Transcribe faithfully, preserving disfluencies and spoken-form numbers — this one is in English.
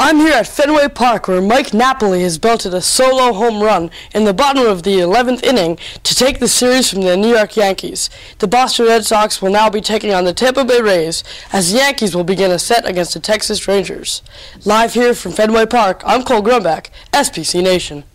I'm here at Fenway Park where Mike Napoli has belted a solo home run in the bottom of the eleventh inning to take the series from the New York Yankees. The Boston Red Sox will now be taking on the Tampa Bay Rays as the Yankees will begin a set against the Texas Rangers. Live here from Fenway Park, I'm Cole Grumback, S P C Nation.